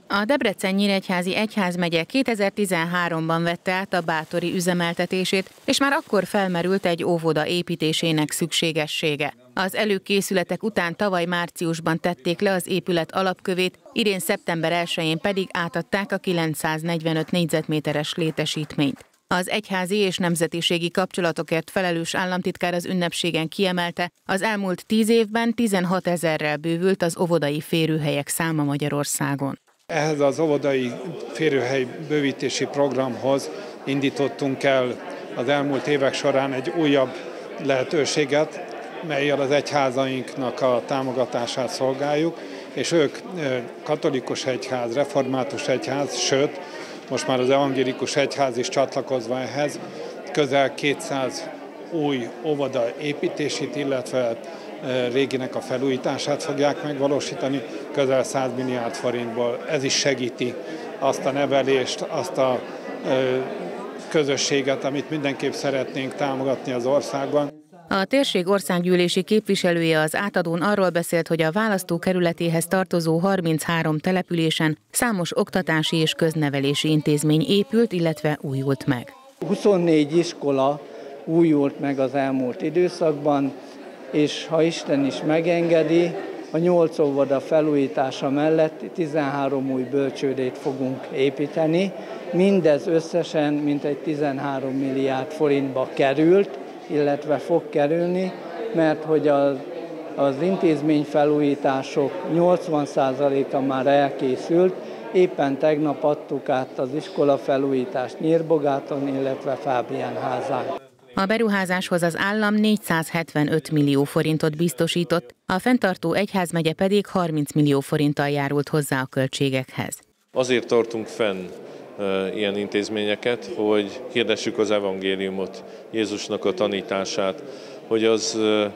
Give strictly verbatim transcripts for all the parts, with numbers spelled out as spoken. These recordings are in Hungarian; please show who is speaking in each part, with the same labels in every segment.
Speaker 1: A Debrecen-Nyíregyházi Egyházmegye kétezer-tizenháromban vette át a bátori üzemeltetését, és már akkor felmerült egy óvoda építésének szükségessége. Az előkészületek után tavaly márciusban tették le az épület alapkövét, idén szeptember elsején pedig átadták a kilencszáznegyvenöt négyzetméteres létesítményt. Az egyházi és nemzetiségi kapcsolatokért felelős államtitkár az ünnepségen kiemelte, az elmúlt tíz évben tizenhat ezerrel bővült az óvodai férőhelyek száma Magyarországon.
Speaker 2: Ehhez az óvodai férőhely bővítési programhoz indítottunk el az elmúlt évek során egy újabb lehetőséget, mellyel az egyházainknak a támogatását szolgáljuk, és ők katolikus egyház, református egyház, sőt, most már az evangélikus egyház is csatlakozva ehhez, közel kétszáz új óvoda építését, illetve réginek a felújítását fogják megvalósítani, közel száz milliárd forintból. Ez is segíti azt a nevelést, azt a közösséget, amit mindenképp szeretnénk támogatni az országban.
Speaker 1: A térség országgyűlési képviselője az átadón arról beszélt, hogy a választókerületéhez tartozó harminchárom településen számos oktatási és köznevelési intézmény épült, illetve újult meg.
Speaker 3: huszonnégy iskola újult meg az elmúlt időszakban, és ha Isten is megengedi, a nyolc óvoda felújítása mellett tizenhárom új bölcsődét fogunk építeni. Mindez összesen mintegy tizenhárom milliárd forintba került, illetve fog kerülni, mert hogy az, az intézményfelújítások nyolcvan százaléka már elkészült, éppen tegnap adtuk át az iskola felújítást Nyírbogáton, illetve Fábiánházán.
Speaker 1: A beruházáshoz az állam négyszázhetvenöt millió forintot biztosított, a fenntartó egyházmegye pedig harminc millió forinttal járult hozzá a költségekhez.
Speaker 4: Azért tartunk fenn e, ilyen intézményeket, hogy hirdessük az evangéliumot, Jézusnak a tanítását, hogy az,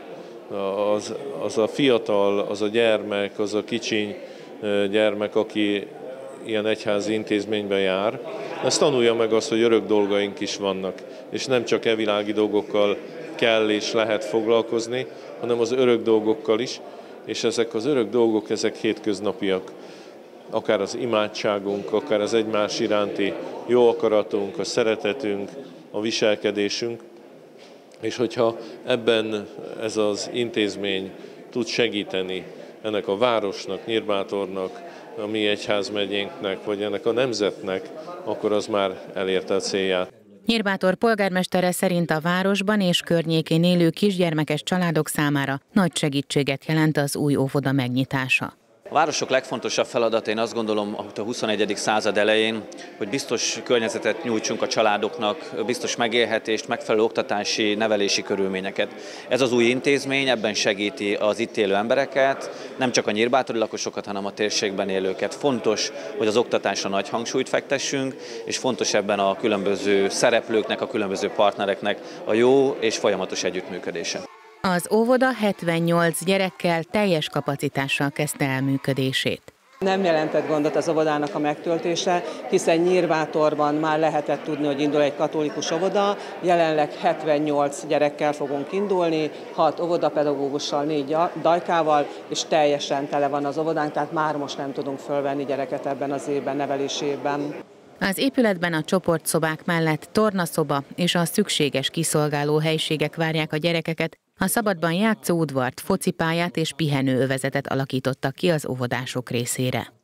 Speaker 4: az, az a fiatal, az a gyermek, az a kicsiny gyermek, aki ilyen egyházi intézményben jár, ez tanulja meg azt, hogy örök dolgaink is vannak, és nem csak e világi dolgokkal kell és lehet foglalkozni, hanem az örök dolgokkal is, és ezek az örök dolgok, ezek hétköznapiak. Akár az imádságunk, akár az egymás iránti jó akaratunk, a szeretetünk, a viselkedésünk, és hogyha ebben ez az intézmény tud segíteni ennek a városnak, Nyírbátornak, a mi egyházmegyénknek, vagy ennek a nemzetnek, akkor az már elérte a célját.
Speaker 1: Nyírbátor polgármestere szerint a városban és környékén élő kisgyermekes családok számára nagy segítséget jelent az új óvoda megnyitása.
Speaker 5: A városok legfontosabb feladata, én azt gondolom, a huszonegyedik század elején, hogy biztos környezetet nyújtsunk a családoknak, biztos megélhetést, megfelelő oktatási, nevelési körülményeket. Ez az új intézmény ebben segíti az itt élő embereket, nem csak a nyírbátori lakosokat, hanem a térségben élőket. Fontos, hogy az oktatásra nagy hangsúlyt fektessünk, és fontos ebben a különböző szereplőknek, a különböző partnereknek a jó és folyamatos együttműködése.
Speaker 1: Az óvoda hetvennyolc gyerekkel teljes kapacitással kezdte el működését.
Speaker 6: Nem jelentett gondot az óvodának a megtöltése, hiszen Nyírbátorban már lehetett tudni, hogy indul egy katolikus óvoda, jelenleg hetvennyolc gyerekkel fogunk indulni, hat óvodapedagógussal, négy dajkával, és teljesen tele van az óvodánk, tehát már most nem tudunk fölvenni gyereket ebben az évben, nevelési évben.
Speaker 1: Az épületben a csoportszobák mellett tornaszoba és a szükséges kiszolgáló helységek várják a gyerekeket, a szabadban játszóudvart, focipályát és pihenőövezetet alakítottak ki az óvodások részére.